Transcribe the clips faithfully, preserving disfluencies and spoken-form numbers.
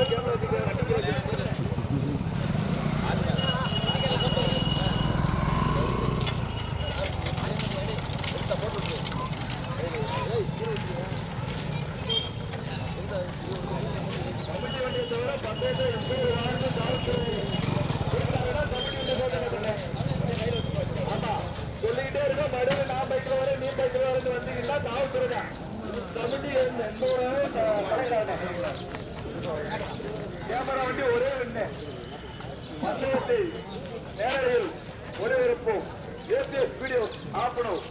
சொல்லிக்கிட்டே இருக்க மறுபடியும் நான் பைக்கில் வரேன் நீ பைக்கில் வரேன்னு வந்தீங்கன்னா தாவத்துருங்க கமிட்டி எந்த ஒரு கேமரா வண்டி ஒரே ஒண்ணு பந்தயத்தை நேரடியில் ஒரே இருப்போம் ஏபிஎஸ் வீடியோ ஆப்பணும்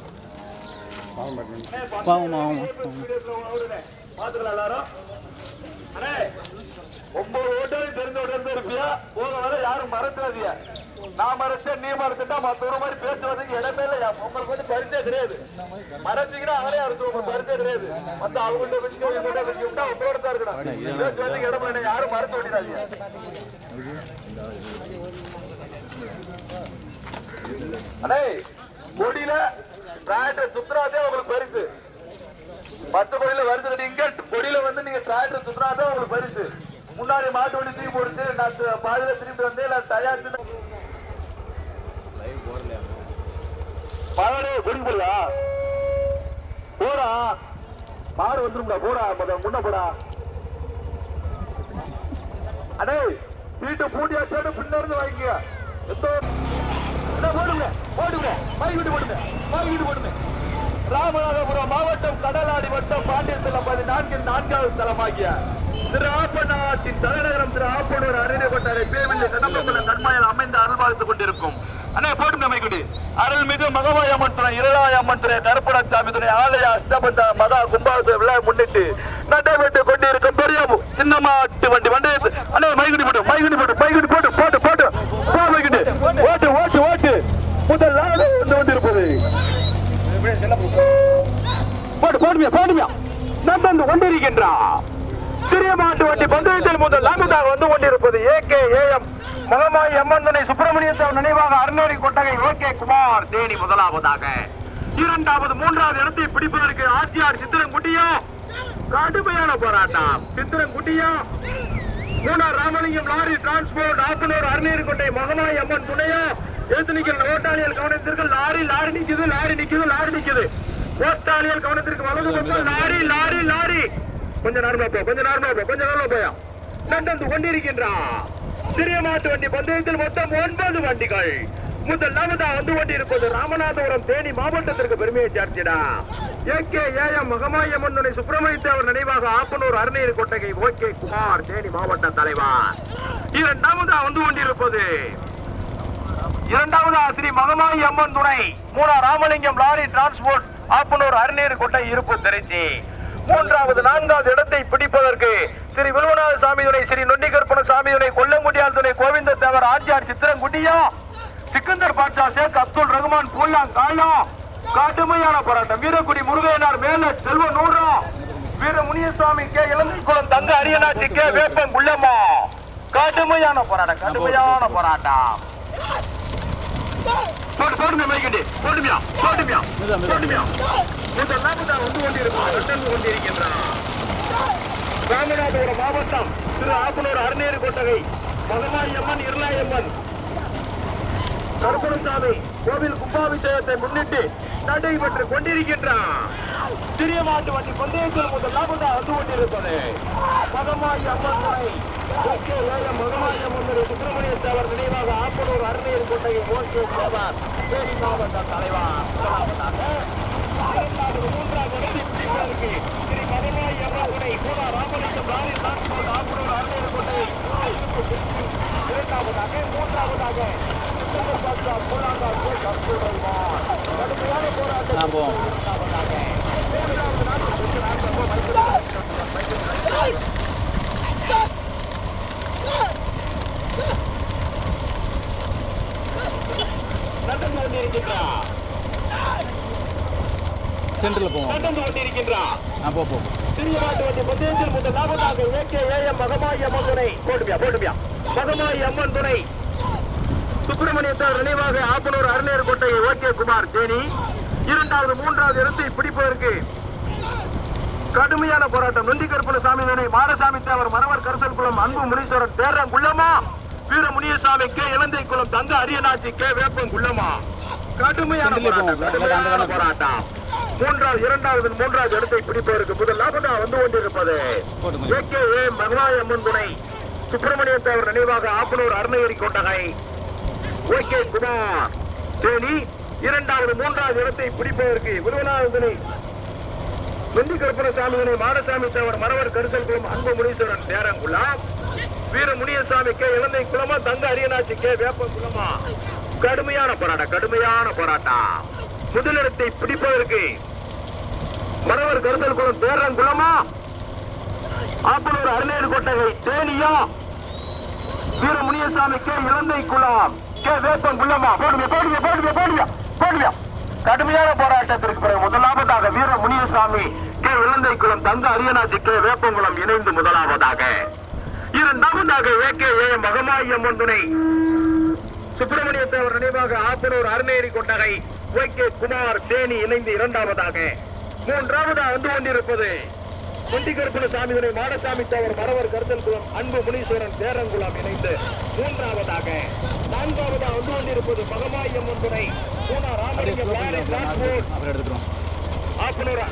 பாத்துக்கலாம் எல்லாரும் அண்ணே ஒன்பது ஓட்டரையும் தெரிஞ்ச உடனே இருப்பியா போக வர யாரும் மறந்துடாதியா நான் மறைச்சேன் நீ மறைச்சுட்டா மத்தவங்க மாதிரி பேசுவதுக்கு இடமே இல்லையா உங்களுக்கு வந்து பரிசே கிடையாது மறைச்சிங்கன்னா அவரே அறுத்து உங்க பரிசே கிடையாது வந்து அவங்கள்ட்ட வச்சு இவங்கள்ட்ட வச்சு விட்டா உங்களோட தான் இருக்கணும் பேசுவதுக்கு இடம் இல்லை யாரும் மறைச்சு விடாதீங்க அண்ணே கொடியில டிராக்டர் சுத்துறாதே உங்களுக்கு பரிசு பத்து கொடியில வருது இங்க கொடியில வந்து நீங்க டிராக்டர் சுத்துறாதே உங்களுக்கு பரிசு முன்னாடி மாட்டு வண்டி தூக்கி போடுச்சு நான் பாதியில திரும்பி வந்தேன் இல்ல தயாரிச்சு மாடு குடிப்பா போடா மாடு வந்துரும்டா போடா முன்ன போடா அடே சீட்டு பூண்டியா சேட்டு பின்ன இருந்து வாங்கிக்க எந்த போடுங்க போடுங்க பைக்கிட்டு போடுங்க பைக்கிட்டு போடுங்க ராமநாதபுரம் மாவட்டம் கடலாடி வட்டம் பாண்டியத்தில் பதினான்கு நான்காவது தலமாகிய திரு ஆப்பநாட்டின் தலைநகரம் திரு ஆப்பனூர் அருணேகொண்டாரை பேவில்லை கடம்பக்குள்ள கண்மாயில் அமைந்து அருள்வாழ்த்துக் கொண்டிருக்கும் அண்ணே போட்டு அமைக்குடி அருள் மிகு மகவாய் அம்மன் துணை இருளாய் அம்மன் துணை தர்ப்பணசாமி துணை ஆலய அஷ்டபந்த மகா கும்பாபிஷேக விழா முன்னிட்டு நடைபெற்று கொண்டிருக்கும் பெரிய சின்ன மாட்டு வண்டி வண்டி அண்ணே மைகுடி போட்டு மைகுடி போட்டு மைகுடி போட்டு போட்டு போட்டு மைகுடி ஓட்டு ஓட்டு ஓட்டு முதல் நாடு வந்து கொண்டிருப்பது போட்டு போடுமையா போடுமையா நடந்து கொண்டிருக்கின்றான் சிறிய மாட்டு வண்டி பந்தயத்தில் முதல் லாபத்தாக வந்து கொண்டிருப்பது ஏ கே ஏஎம் மகமாயி அம்மன் துணை சுப்பிரமணியத்தவர் நினைவாக அருணேரி கொட்டகை ஓ கே குமார் தேனி முதலாவதாக இரண்டாவது மூன்றாவது இடத்தை பிடிப்பதற்கு ஆட்சியார் சித்திரங்குட்டியும் கடுமையான போராட்டம் சித்திரங்குட்டியும் மூணார் ராமலிங்கம் லாரி டிரான்ஸ்போர்ட் ஆப்பனூர் அருணேரி கொட்டை மகமாயி அம்மன் துணையும் எழுத்துணிக்கல் ஓட்டாளியல் கவனத்திற்கு லாரி லாரி நிக்குது லாரி நிக்குது லாரி நிக்குது ஓட்டாளியல் கவனத்திற்கு வலது பக்கம் லாரி லாரி லாரி கொஞ்ச நேரமா போ கொஞ்ச நேரமா போ கொஞ்ச நேரமா போயா நடந்து கொண்டிருக்கின்றான் சிறிய மாட்டு வண்டி பந்தயத்தில் மொத்தம் ஒன்பது வண்டிகள் முதல் நாமதா வந்து கொண்டிருப்பது ராமநாதபுரம் தேனி மாவட்டத்திற்கு பெருமையை சேர்த்திடா ஏ கே ஏஎம் மகமாயி அம்மன் துணை சுப்பிரமணியத்தேவர் நினைவாக ஆப்பனூர் அருணேரி கொட்டகை ஓ கே குமார் தேனி மாவட்ட தலைவர் இரண்டாவதா வந்து கொண்டிருப்பது இரண்டாவதா ஸ்ரீ மகமாயி அம்மன் துணை மூணா ராமலிங்கம் லாரி டிரான்ஸ்போர்ட் ஆப்பனூர் அருணேரி கொட்டை இருப்பு திருச்சி மூன்றாவது நான்காவது இடத்தை பிடிப்பதற்கு ஸ்ரீ வில்வநாத சாமி துணை ஸ்ரீ நொண்டிகற்பன சாமி துணை கொல்லங்குடியார் துணை கோவிந்த தேவர் ஆட்சியார் சித்திரங்குட்டியா சிக்கந்தர் பாட்சா ஷேக் அப்துல் ரஹ்மான் பூல்லாம் காலம் கடுமையான போராட்டம் வீரக்குடி முருகையனார் மேல செல்வ நூறா வீர முனியசாமி கே இளந்திக்குளம் தங்க அரியனாட்சி கே வேப்பம் குள்ளம்மா கடுமையான போராட்டம் கடுமையான போராட்டம் போட்டு போடுங்க மைக்கண்டி போட்டுமியா போட்டுமியா போட்டுமியா முதல் நாமதா வந்து கொண்டிருக்கின்றான் ராமநாதபுரம் மாவட்டம் திரு ஆப்பனூர் அருணேரி கொட்டகை மகமாயி அம்மன் இருளாயம்மன் கருப்பணசாமி கோவில் கும்பாபிஷேகத்தை முன்னிட்டு நடைபெற்று கொண்டிருக்கின்றான் சிறிய மாட்டு வண்டி பந்தயத்தில் முதல் நாமதா வந்து கொண்டிருப்பது மகமாயி அம்மன் துணை மகமாயி அம்மன் துணை சுப்பிரமணிய தேவர் நினைவாக ஆப்பனூர் அருணேரி கொட்டகை ஓகே தேவர் தேனி மாவட்ட தலைவர் முதலாவதாக மூன்றாவது இடத்தை பிடிப்பதற்கு ஸ்ரீ மகமாயி அம்மன் துணை மூணா ராமலிங்கம் லாரி டிரான்ஸ்போர்ட் ஆப்பனூர் அருணேரி கொட்டகை இரண்டாவதாக மூன்றாவதாக கடுமையான போராட்டம் நடந்து கொண்டிருக்கின்றான் சென்டர்ல போவோம் நடந்து கொண்டிருக்கின்றான் போ போ சிறிய மாட்டு வண்டி பந்தயத்தில் முதல் லாபத்தாக ஏ கே ஏஎம் மகமாயி அம்மன் துணை போட்டுமியா போட்டுமியா மகமாயி அம்மன் துணை சுப்பிரமணியத்தார் நினைவாக ஆப்பனூர் அருணேரி கொட்டகை ஓ கே குமார் தேனி இரண்டாவது மூன்றாவது இடத்தை பிடிப்பதற்கு கடுமையான போராட்டம். நொண்டி கருப்பணசாமி நினை மாடசாமி தேவர் மரவர் கரசல் குளம் அன்பு முனீஸ்வரன் தேரம் குள்ளமா வீர முனியசாமி கே இலந்தை குளம் தங்க அரியநாச்சி கே வேப்பம் குள்ளமா. கடுமையான போராட்டம். கடுமையான போராட்டம். மூன்றாவது இரண்டாவது மூன்றாவது இடத்தை பிடிப்பதற்கு முதலாவதாக வந்து கொண்டிருப்பது மகமாய் அம்மன் துணை சுப்பிரமணிய தேவர் நினைவாக ஆப்பனூர் அருணகிரி கொண்டகை ஓகே குமார் தேனி. இரண்டாவது மூன்றாவது இடத்தை பிடிப்பதற்கு விருவனாதனை நொண்டி கருப்பணசாமி மாடசாமி தேவர் மரவர் கருசல் குளம் அன்பு முனீஸ்வரன் தேரங்குளம் வீர முனியசாமி கே இலந்தை குளமா தங்க அரியநாச்சி கே வேப்ப குளமா. கடுமையான போராட்டம். கடுமையான போராட்டம். முதலிடத்தை பிடிப்பதற்கு மரவர் கருசல் குளம் தேரங்குளமா ஆப்பனூர் அருணகிரி கொட்டகை தேனியா வீர முனியசாமி கே இலந்தை குளம் கே வேப்பம் குள்ளமா. போடுங்க போடுங்க போடுங்க போடுங்க போடுங்க. கடுமையான போராட்டத்திற்கு பிறகு முதலாவதாக வீர முனியசாமி கே இலந்தை குளம் தங்க அரியநாச்சி கே வேப்பங்குளம் இணைந்து முதலாவதாக. இரண்டாவதாக ஏகே மகமாய் அம்மன் துணை சுப்பிரமணிய தேவர் நினைவாக ஆப்பனூர் அருணகிரி கொட்டகை ஓகே குமார் தேனி இணைந்து இரண்டாவதாக. மூன்றாவதாக வந்து கொண்டிருப்பது நொண்டி கருப்பணசாமி துணை மாடசாமி தேவர் மரவர் கருத்தல் குளம் அன்பு முனீஸ்வரன் தேரங்குளம் இணைந்து மூன்றாவதாக. நான்காவதாக வந்து கொண்டிருப்பது மகமாய் அம்மன் துணை பூனா ராமலிங்கம் ஆப்பனூர்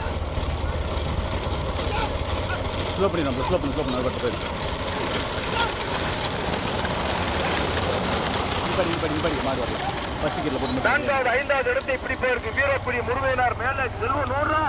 நான்காவது ஐந்தாவது இடத்தை பிடிப்பதற்கு வீரப்புடி முருகையனார் மேல செல்வ நூறா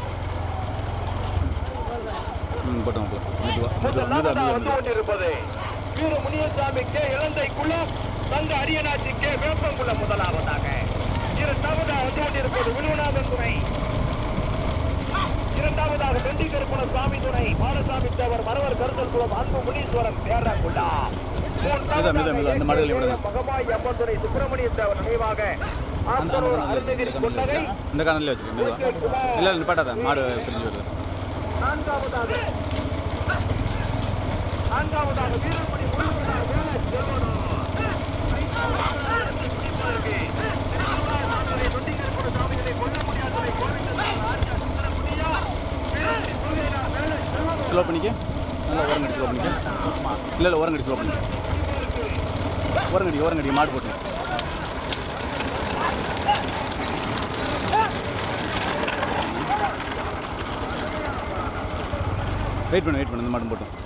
வந்து கொண்டிருப்பது வீர முனியசாமி கே இலந்தை குளம் தங்க அரியநாச்சி கே வேப்பங்குளம் முதலாவதாக. இரண்டாவதாக வந்து கொண்டிருப்பது விழுவநாதன் துணை. இரண்டாவதாக நொண்டி கருப்பணசாமி துணை மாடசாமி தேவர் மரவர் கருத்தல் குளம் அன்பு முனீஸ்வரன் தேரங்குளா. மகமாய் அம்மன் துணை சுப்பிரமணிய தேவர் நினைவாக ஆப்பனூர் அருணகிரி கொண்டகை இந்த காணொலியில வச்சிருக்கேன். இல்ல நிப்பாட்டாத மாடு பிரிஞ்சு வருது. நான்காவதாக நான்காவதாக வீரப்படி முருகனார் மேல செல்வனா. நொண்டி கருப்பணசாமிகளை கொல்ல முடியாததை ஸ்லோ பண்ணிக்க. நல்லா ஓரங்கடி ஸ்லோ பண்ணிக்க. இல்லை இல்லை ஓரங்கடி ஸ்லோ பண்ணிக்க. ஓரங்கடி ஓரங்கடி மாடு போட்டு வெயிட் பண்ணு வெயிட் பண்ணு இந்த மாடு போட்டோம்.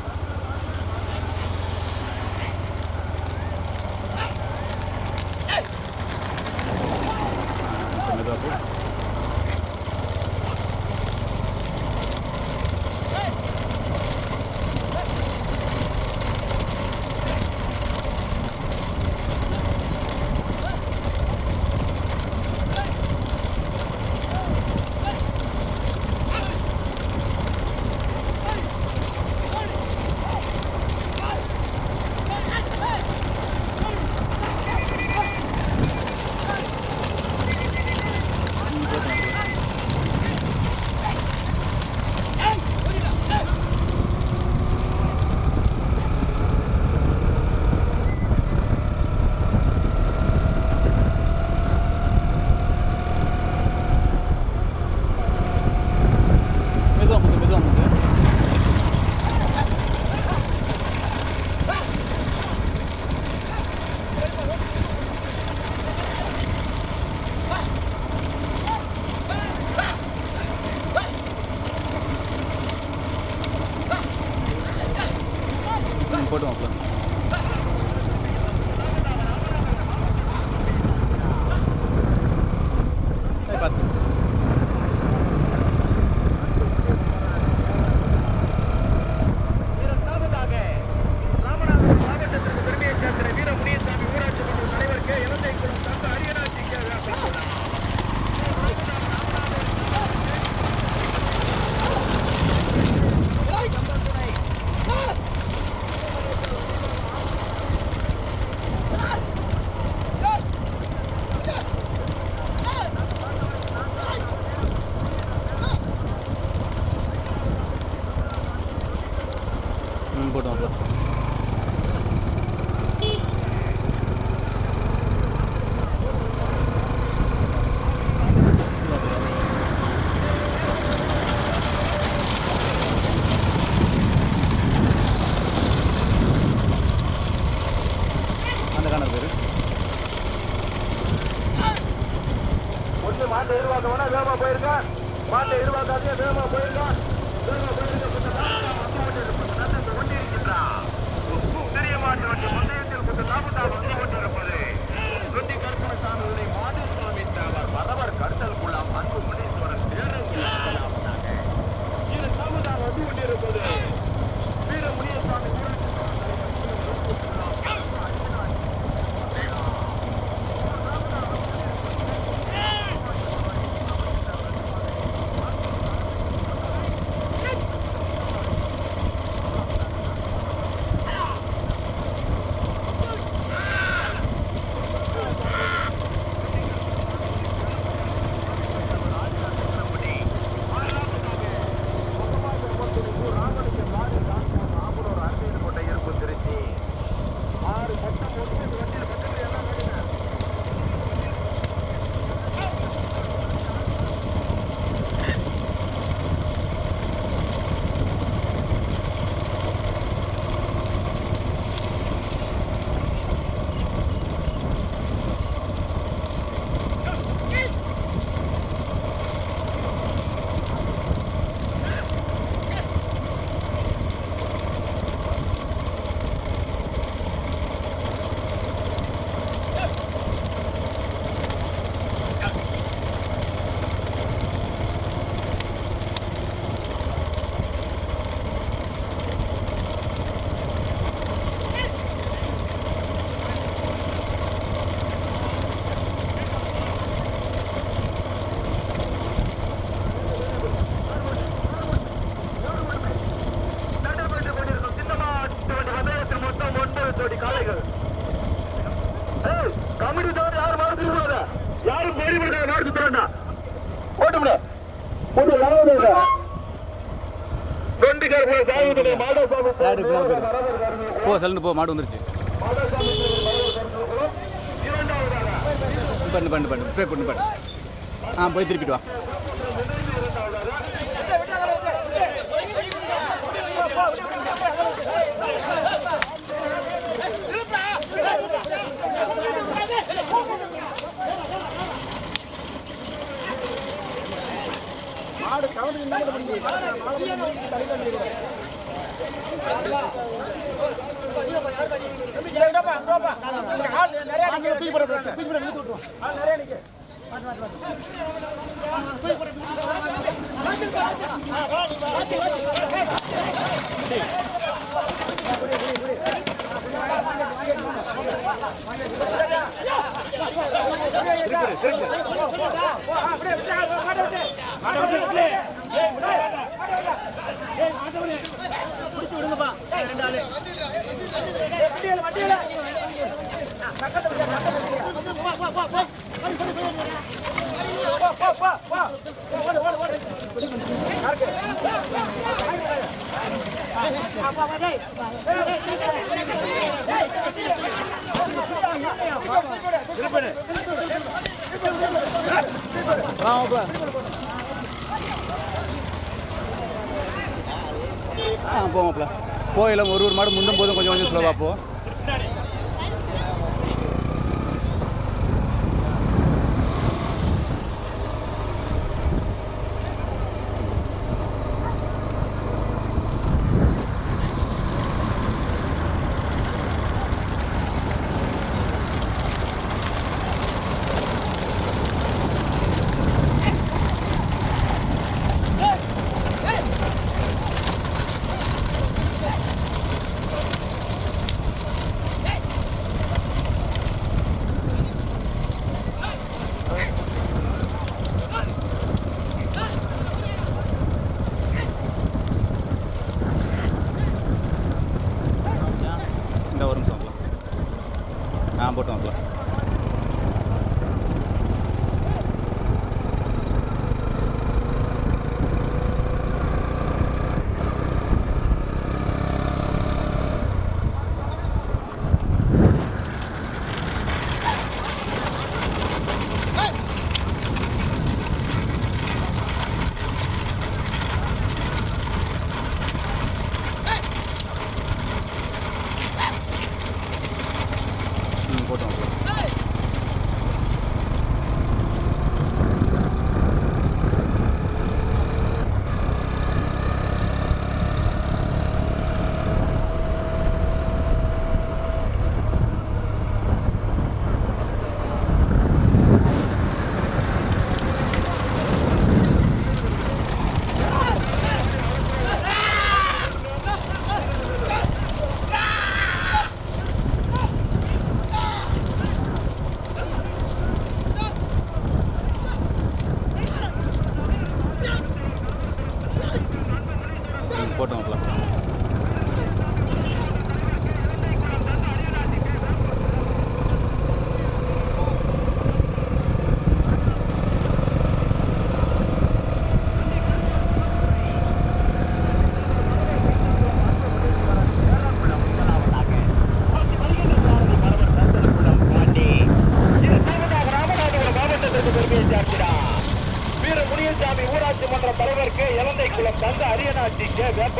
போட்டுவோம். பார்த்து போட்டோம். எதிர்பார்க்கவனா வேகமா போயிருக்கான். மாட்டை எதிர்பார்க்காதே வேகமா போயிருக்கான். வேகமா போயிருக்க கொண்டு இருக்கின்றான். பெரிய மாட்டு வண்டி பந்தயத்தில் கொஞ்சம் லாபத்தாக வந்து கொண்டிருப்பது தொட்டி கருப்பணசாமி மாடு சுவாமி தேவர் வரவர் கருத்தலுக்குள்ளாம் அன்பு முனீஸ்வரன் பேரங்களாக இது தாமதாக வந்து கொண்டிருப்பது வீர முனியசாமி போ செல்லுன்னு போ மாடு வந்துருச்சு பண்ணு பண்ணு பண்ணு ஸ்ப்ரே பண்ணு பண்ணு ஆ போய் திருப்பிட்டு வா மாடு கவுண்ட் ஆ போமாப்ல போயில ஒரு ஒரு மாடு முந்தும் போதும் கொஞ்சம் கொஞ்சம் ஸ்லோவாக போ நான் போட்டு வரலாம் போட்டோம்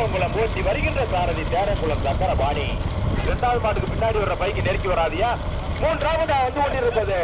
வேப்பங்குளம் ஓட்டி வருகின்ற சாரதி தேரங்குளம் சக்கரபாணி. இரண்டாவது மாட்டுக்கு பின்னாடி வர்ற பைக்கு நெருக்கி வராதியா. மூன்றாவதா வந்து கொண்டிருப்பது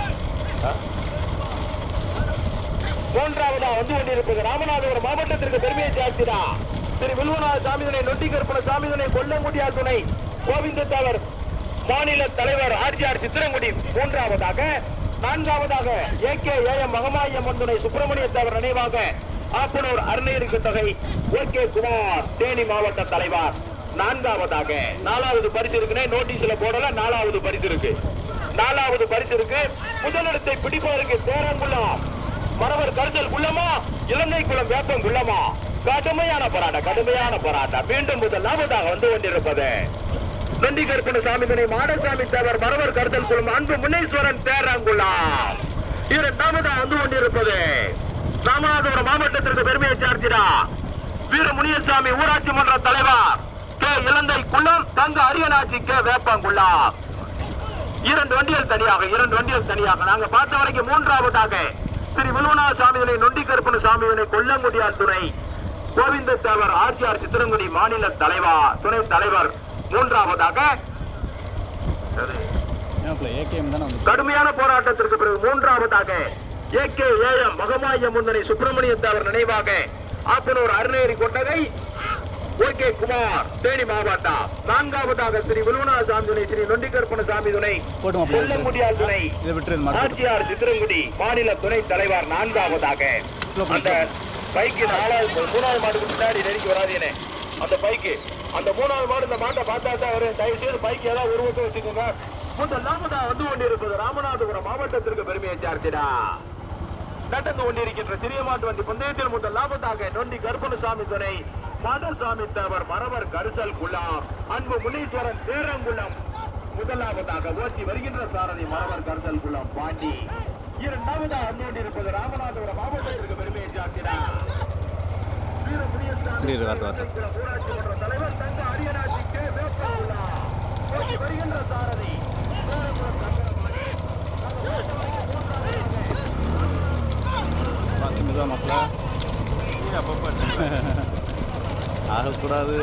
மூன்றாவதா வந்து கொண்டிருப்பது ராமநாதபுரம் மாவட்டத்திற்கு பெருமையை சேர்த்திடா திரு வில்வநாத சாமிதுணை, நொட்டி கருப்பண சாமிதுணை, கொல்லங்குடியார் துணை கோவிந்தத்தவர் மாநில தலைவர் ஆர்ஜிஆர் சித்திரங்குடி. மூன்றாவதாக நான்காவதாக ஏ கே ஏ எம் மகமாயம்மன் துணை சுப்பிரமணியத்தவர் நினைவாக ஆப்பனூர் அருணகிரி தொகை ஓ கே குமார் தேனி மாவட்ட தலைவர். நான்காவதாக நாலாவது பரிசு இருக்குன்னே நோட்டீஸ்ல போடல. நாலாவது பரிசு இருக்கு நாலாவது பரிசு இருக்கு. முதலிடத்தை பிடிப்பதற்கு தேரங்குளம் மரவர் கருதல் குள்ளமா, இலங்கை குளம் வேப்பம் குள்ளமா. கடுமையான போராட்டம் கடுமையான போராட்டம். மீண்டும் முதலாவதாக வந்து கொண்டிருப்பது நொண்டி கருப்பண சாமிதுணை மாடசாமி தேவர் மரவர் கருதல் குளம் அன்பு முனீஸ்வரன் தேரங்குளம். இரண்டாவதாக வந்து கொண்டிருப்பது ராமநாதபுரம் மாவட்டத்திற்கு பெருமையை சார்த்திடா வீர முனியசாமி ஊராட்சி மன்ற தலைவர் கே இலங்கை குளம் தங்க அரியநாச்சி கே வேப்பங்குளம். இரண்டு வண்டிகள் தனியாக இரண்டு வண்டிகள் தனியாக நாங்க பார்த்த வரைக்கும் மூன்றாவதாக ஸ்ரீ வில்வநாத சாமிதுணை, நொண்டி கருப்பண சாமிதுணை, கொல்லங்குடியார் துணை கோவிந்தத்தவர் ஆர்ஜிஆர் சித்திரங்குடி மாநில தலைவர் துணை தலைவர். மூன்றாவதாக கடுமையான போராட்டத்திற்கு பிறகு மூன்றாவதாக ஏ கே ஏ எம் மகமாயமுந்தனை சுப்பிரமணியத்தவர் நினைவாக ஆப்பனூர் அருணகிரி கொட்டகை ஓ கே குமார் தேனி மாவட்டம். நான்காவதாக ஸ்ரீ வில்வநாத சாமி துணை, ஸ்ரீ நொண்டி கருப்பண சாமி துணை, கொல்லங்குடியார் துணை ஆர்ஜிஆர் சித்திரங்குடி மாநில துணை தலைவர். நான்காவதாக அந்த பைக்கு நாலாவது மூணாவது மாட்டுக்கு பின்னாடி நெருக்கி வராதேனே அந்த பைக்கு. அந்த மூணாவது மாடு இந்த மாட்டை பார்த்தா தான் வரும். தயவு செய்து பைக்கு ஏதாவது உருவத்தை வச்சுக்கோங்க. முதலாவதா வந்து கொண்டிருப்பது ராமநாதபுரம் மாவட்டத்திற்கு பெருமையை சார்த்திடா நடந்து கொண்டிருக்கின்ற சிறிய மாட்டு வண்டி பந்தயத்தில் முதலாவதாக நொண்டி கருப்பணசாமி துணை மாடசாமி தேவர் மரவர் கரிசல் குளம் அன்பு முனீஸ்வரன் தேரங்குளம். முதலாவதாக ஓட்டி வருகின்ற சாரதி மரவர் கரிசல் குளம் பாண்டி. இரண்டாவதாக வந்து கொண்டிருப்பது ராமநாதபுரம் மாவட்டத்திற்கு பெருமையை சார்த்திடா வீர முனியசாமி ஊராட்சி மன்ற தலைவர் தங்க அரியநாச்சி கே வேப்பங்குளம். ஓட்டி வருகின்ற சாரதி ஆகக்கூடாது.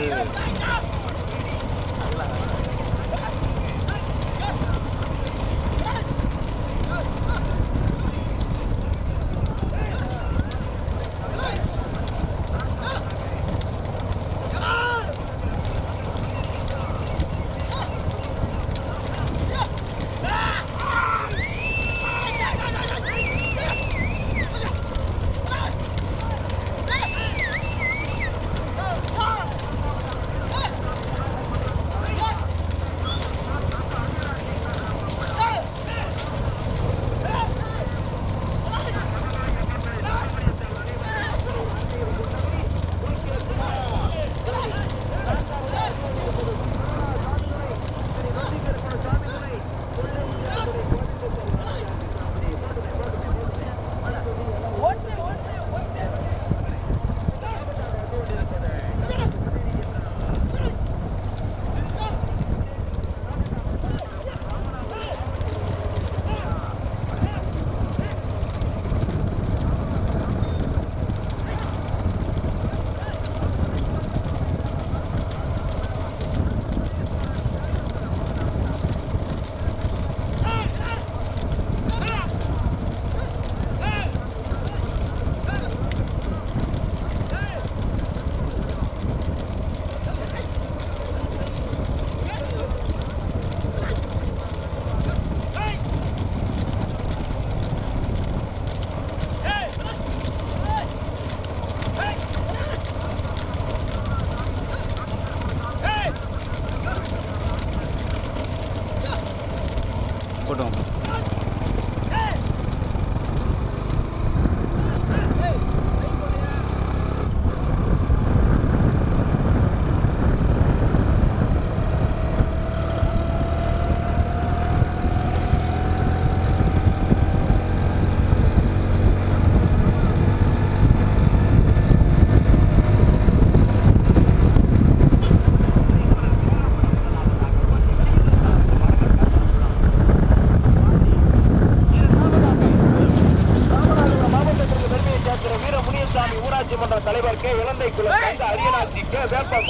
தலைவர் கே இலங்கை குளம் அரியநாச்சி கே வேப்ப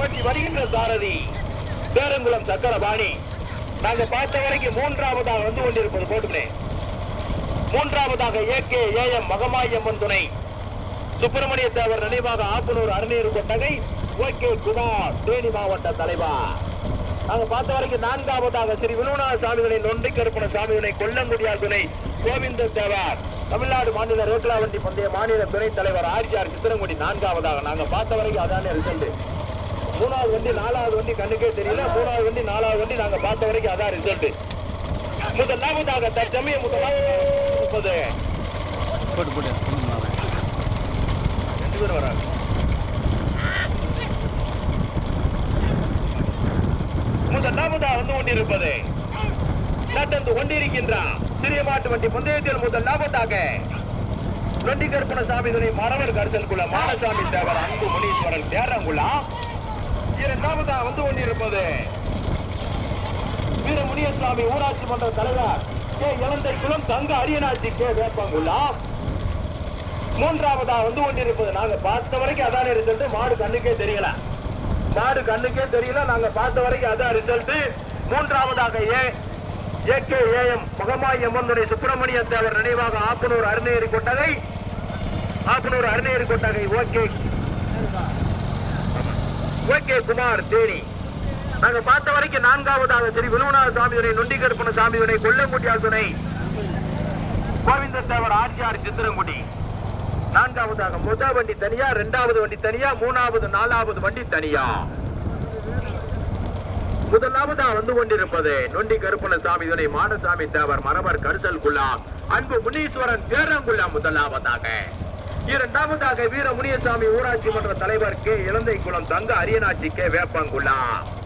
ஓட்டி வருகின்ற சாரதி பேரங்குளம் சக்கரபாணி. நாங்க பார்த்த வரைக்கும் மூன்றாவதாக வந்து கொண்டிருப்பது போட்டுமே. மூன்றாவதாக ஏ கே ஏ எம் மகமாயம்மன் துணை சுப்பிரமணிய தேவர் நினைவாக ஆப்பனூர் அருநீர் கொட்டகை ஓகே குமார் தேனி மாவட்ட தலைவர். நாங்க பார்த்த வரைக்கும் நான்காவதாக ஸ்ரீ வினோநாத சாமிகளை நொண்டி கருப்பண சாமிகளை கொல்லங்குடியார் துணை கோவிந்த தேவர் தமிழ்நாடு மாநில ரோட்லா வண்டி பந்தய மாநில துணைத் தலைவர் ஆர்ஜிஆர் சித்திரங்குடி நான்காவதாக. நாங்க பார்த்த வரைக்கும் அதானே ரிசல்ட். மூணாவது வண்டி நாலாவது வண்டி கண்ணுக்கே தெரியல. மூணாவது வண்டி நாலாவது வண்டி நாங்க பார்த்த வரைக்கும் அதான் ரிசல்ட். முதலாவதாக தற்சமயம் முதலாவதாக ரெண்டு பேர் வராங்க. முதலாவதாக வந்து கொண்டிருப்பது நடந்து கொண்டிருக்கின்றான் சிறிய மாட்டு வண்டி பந்தயத்தில் முதலாவதாக நொண்டி கருப்பண சாமிகளை மரவர் கருத்தல் குளம் மானசாமி தேவர் அன்பு முனீஸ்வரன் தேரங்குளம். இரண்டாவதாக வந்து கொண்டிருப்பது வீர முனியசாமி ஊராட்சி மன்ற தலைவர் K Ilanthaikulam Thanga Ariyanachi K Veppankulam. மூன்றாவதாக வந்து கொண்டிருப்பது நாங்க பார்த்த வரைக்கும் அதான் ரிசல்ட். மாடு கண்ணுக்கே தெரியல. மாடு கண்ணுக்கே தெரியல. நாங்க பார்த்த வரைக்கும் அதான் ரிசல்ட். மூன்றாவதாக A A K A M மகமாய் எம்மந்துரை சுப்பிரமணிய தேவர் நினைவாக ஆப்பனூர் அருநேரி கொட்டகை ஆப்பனூர் அருநேரி கொட்டகை ஓகே ஓகே குமார் தேனி. நாங்க பார்த்த வரைக்கும் நான்காவதாக ஸ்ரீ வினோநாத சாமியுனை நொண்டி கருப்பண சாமியுனை கொல்லங்குடியார் துணை கோவிந்த தேவர் ஆர்ஜிஆர் சித்திரங்குடி. நான்காவதாக முதல் வண்டி தனியா, இரண்டாவது வண்டி தனியா, மூணாவது நாலாவது வண்டி தனியா. முதலாவதா வந்து கொண்டிருப்பது நொண்டி கருப்பண சாமி துணை மானசாமி தேவர் மரவர் கருசல் குள்ளா அன்பு முனீஸ்வரன் தேரங்குள்ளா முதலாவதாக. இரண்டாவதாக வீர முனியசாமி ஊராட்சி மன்ற தலைவர் K Ilanthaikulam Thanga Ariyanachi K வேப்பங்குள்ளா.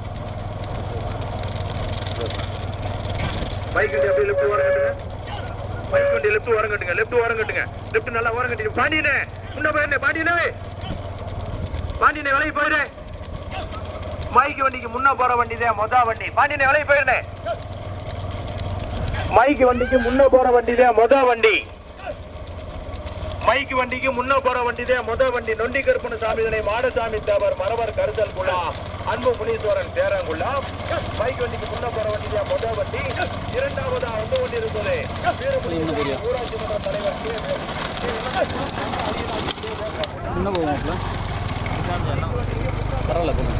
பைக் எப்படி லெப்ட் ஓரங்கட்டுங்க, பைக் வண்டி லெப்ட் ஓரங்கட்டுங்க, லெப்ட் ஓரங்கட்டுங்க, லெப்ட் நல்லா ஓரங்கட்டி. பாண்டியனே முன்ன போயிருந்தேன், பாண்டியனே பாண்டியனே விலகி போயிரு. மைக்கு வண்டிக்கு முன்ன போற வண்டி தான் மொத வண்டி. பாண்டியனே விலகி போயிருந்தேன். மைக்கு வண்டிக்கு முன்ன போற வண்டி தான் மொத வண்டி. மைக்கு வண்டிக்கு முன்ன போற வண்டி தான் மொத வண்டி. நொண்டி கருப்பண சாமிகளை மாடசாமி தேவர் மரவர் கருதல் குளா அன்பு முனீஸ்வரன் தேரங்குள்ளா. மைக்கு வண்டிக்கு முன்ன போற வண்டி தான் மொத வண்டி. இரண்டாவதா வந்து கொண்டிருப்பது ஊராட்சி மன்ற தலைவர் பரவாயில்ல.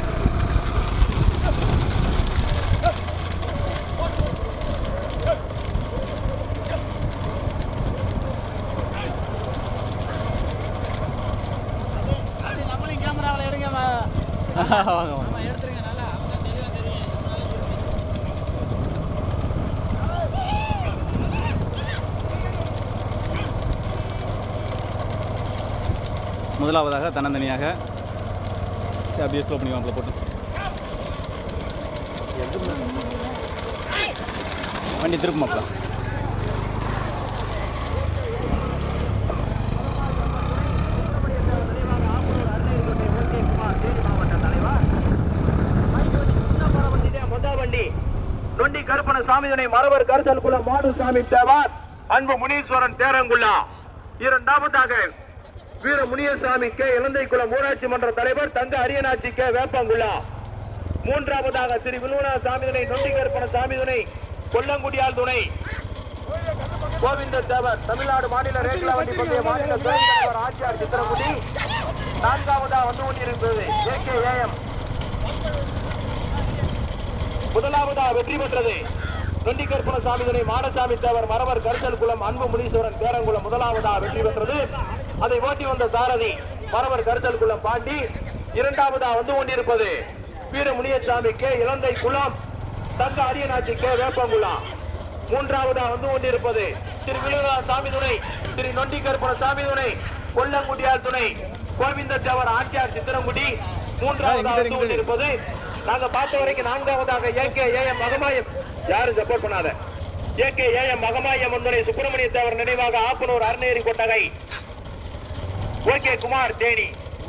முதலாவதாக தன்னந்தனியாக அப்படியே ஸ்லோ பண்ணி வாங்க போட்டு வண்டி திருப்பமாப்பா. நொண்டி கருப்பண சாமியுனை மரவர் கருசல் குளம் மாடுசாமி தேவர் அன்பு முனீஸ்வரன் தேரங்குள்ளா. இரண்டாவதாக வீர முனியசாமி கே இளந்தை குளம் ஊராட்சி மன்ற தலைவர் தங்க அரியநாச்சி கே வேப்பங்குள்ளா. மூன்றாவதாக ஸ்ரீ வினோநாத சாமியுனை நொண்டி கருப்பண சாமியுனை கொல்லங்குடியார் துணை கோவிந்த தேவர் தமிழ்நாடு மாநில ரேக்லா வண்டி பந்தய மாநில துணைத் தலைவர் ஆர்ஜிஆர் சித்திரங்குடி. நான்காவதாக வந்து கொண்டிருக்கிறது ஏ கே ஏ எம். முதலாவதா வெற்றி பெற்றது நொண்டி கருப்பண சாமிகளை மாடசாமி தேவர் மரவர் கருசல் குளம் அன்பு முனீஸ்வரன் தேரங்குளம் முதலாவதா வெற்றி பெற்றது. அதை ஓட்டி வந்த சாரதி மரவர் கருசல் குளம் பாண்டி. இரண்டாவதா வந்து கொண்டிருப்பது வீர Muniyasamy K Ilanthaikulam Thanga Ariyanachi K Veppankulam. மூன்றாவதா வந்து கொண்டிருப்பது ஸ்ரீ வினோநாத சாமி துணை ஸ்ரீ நொண்டி கருப்பண சாமி துணை கொல்லங்குடியார் துணை கோவிந்த தேவர் ஆர்ஜிஆர் சித்திரங்குடி. மூன்றாவதா வந்து கொண்டிருப்பது நாங்க பார்த்த வரைக்கும் நான்காவதாக ஏ கே ஏ எம் மகமாயம். யாரும் சப்போர்ட் பண்ணாத. ஏ கே ஏ எம் மகமாயம் ஒன்றை சுப்பிரமணிய தேவர் நினைவாக ஆப்பனூர் அருநேரி கொட்டகை ஓகே குமார் தேனி.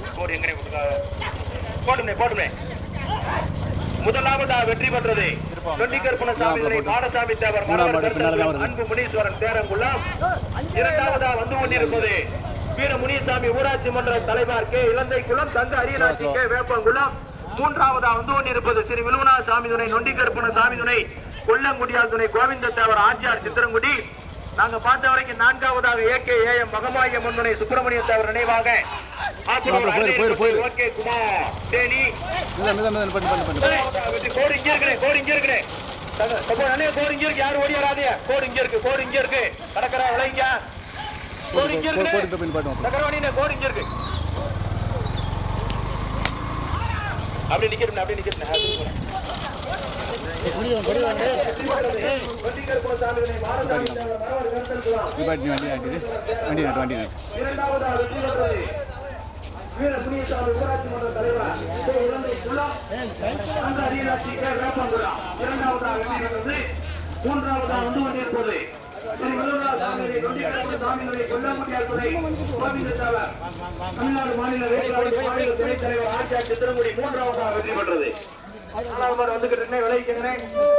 போட்டுமே போட்டுமே. முதலாவதா வெற்றி பெற்றது நொண்டி கருப்பண சாமிகளை மாடசாமி தேவர் மரவர் அன்பு முனீஸ்வரன் தேரங்குளம். இரண்டாவதா வந்து கொண்டிருப்பது வீர முனியசாமி ஊராட்சி மன்ற தலைவர் K Ilanthaikulam Thanga Ariyanachi K Veppankulam. மூன்றாவதா வந்து கொண்டிருப்பது ஸ்ரீ விழுவனா சாமி துணை, நொண்டிக்கருப்பன சாமி துணை, கொல்லங்குடியால் துணை, கோவிந்த தேவர் ஆச்சியார் சித்திரங்குடி. நாங்க பார்த்த வரைக்கும் நான்காவதாக ஏ கே ஏ எம் மகமாய முன்னுரை சுப்பிரமணிய தேவர் நினைவாக ஓகே குமார் தேனி கோடு இங்க இருக்கிறேன், கோடு இங்க இருக்கிறேன், கோடு இங்க இருக்கு, யாரும் ஓடியாராதே, கோடு இங்க இருக்கு, கோடு இங்க இருக்கு, கடற்கரை விளைங்க, கோடு இங்க இருக்கு, சக்கரவாணி கோடு இங்க இருக்கு. அப்படி நிக்கிறேன், அப்படி நிக்கிறேன். மூன்றாவதா வந்து கொண்டிருப்பது தமிழ்நாடு மாநில மாநில துணைத் தலைவர் ஆச்சார் சித்திரங்குடி மூன்றாவதாக வெற்றி பெற்றது. விளைவிக்கிறேன்.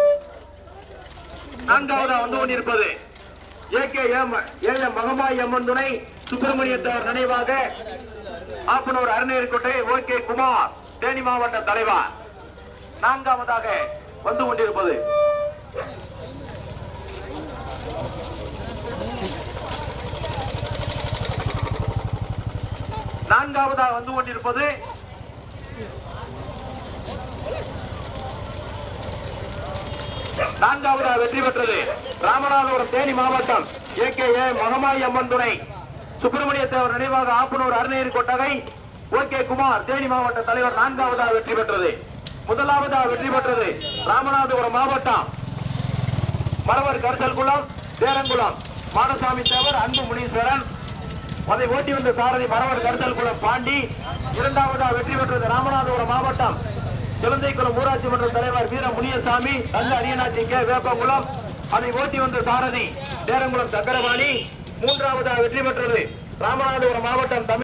நான்காவதா வந்து கொண்டிருப்பது A K M A M மகமாய் அம்மன் துணை சுப்பிரமணிய தேவர் நினைவாக ஆப்பனூர் அருணேரிக்கோட்டை ஓகே குமார் தேனி மாவட்ட தலைவர் நான்காவதாக வந்து கொண்டிருப்பது நான்காவதாக வந்து கொண்டிருப்பது நான்காவதாக வெற்றி பெற்றது ராமநாதபுரம் தேனி மாவட்டம் ஏ கே ஏ மகமாயி அம்மன் துணை சுப்பிரமணிய தேவர் நினைவாக ஆப்பனூர் அருணேரி கொட்டகை ஓகே குமார் தேனி மாவட்ட தலைவர் நான்காவதாக வெற்றி பெற்றது. முதலாவதாக வெற்றி பெற்றது ராமநாதபுரம் மாவட்டம் மரவர் கரிசல்குளம் சேரங்குளம் மாடசாமி தேவர் அன்பு முனீஸ்வரன். அதை ஓட்டி வந்த சாரதி மரவர் கரிசல்குளம் பாண்டி. இரண்டாவதாக வெற்றி பெற்றது ராமநாதபுரம் மாவட்டம் குழந்தைக்குளம் ஊராட்சி மன்ற தலைவர் வீர முனியசாமி நல்ல அரியநாச்சி கே வேப்பங்குளம். அதை ஓட்டி வந்த சாரதி சேரங்குளம் சக்கரவாணி. மூன்றாவதாக வெற்றி பெற்றது ராமநாதபுரம் மாவட்டம்